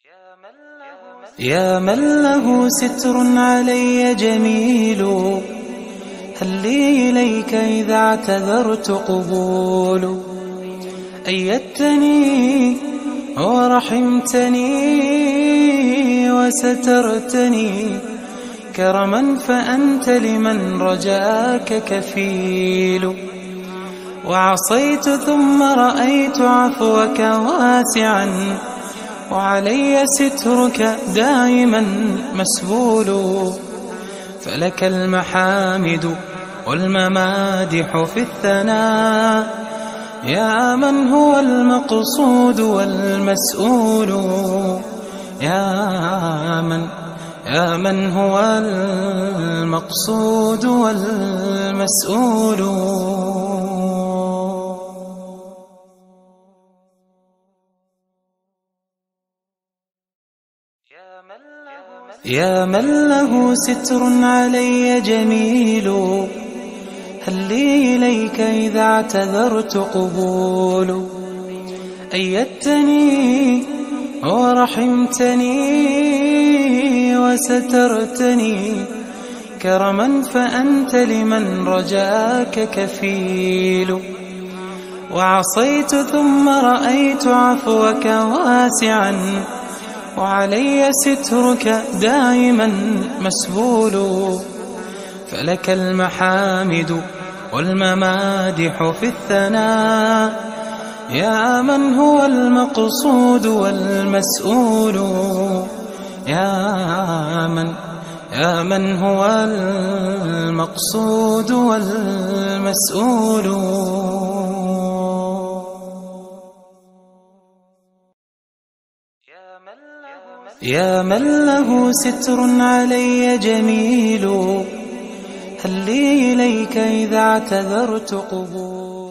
يا من له ستر علي جميل، هل لي إليك إذا اعتذرت قبول؟ أيدتني ورحمتني وسترتني كرما، فأنت لمن رجاك كفيل. وعصيت ثم رأيت عفوك واسعا، وعلي سترك دائما مسبول. فلك المحامد والممادح في الثناء، يا من هو المقصود والمسؤول. يا من هو المقصود والمسؤول. يا من له ستر علي جميل، هل لي إليك إذا اعتذرت قبول؟ أيدتني ورحمتني وسترتني كرما، فأنت لمن رجاك كفيل. وعصيت ثم رأيت عفوك واسعا، وعلي سترك دائما مسبول. فلك المحامد والممادح في الثناء، يا من هو المقصود والمسؤول. يا من هو المقصود والمسؤول. يا من له ستر علي جميل، هل لي إليك إذا اعتذرت قبول؟